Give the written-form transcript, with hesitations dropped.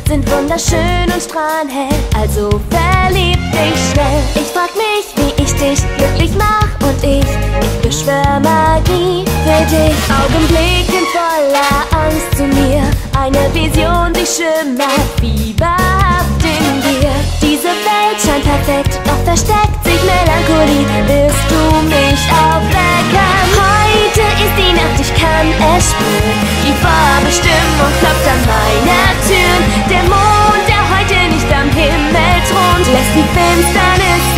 sind wunderschön und strahlen hell, also verlieb dich schnell. Ich frag mich, wie ich dich glücklich mach, und ich beschwör Magie für dich. Augenblicken voller Angst zu mir, eine Vision, die schimmert fieberhaft in dir. Diese Welt scheint perfekt, doch versteckt sich Melancholie. Willst du mich aufwecken? Heute ist die Nacht, ich kann es spüren. Die Vorbestimmung klopft an meine Türen. Der Mond, der heute nicht am Himmel thront, lässt die Finsternis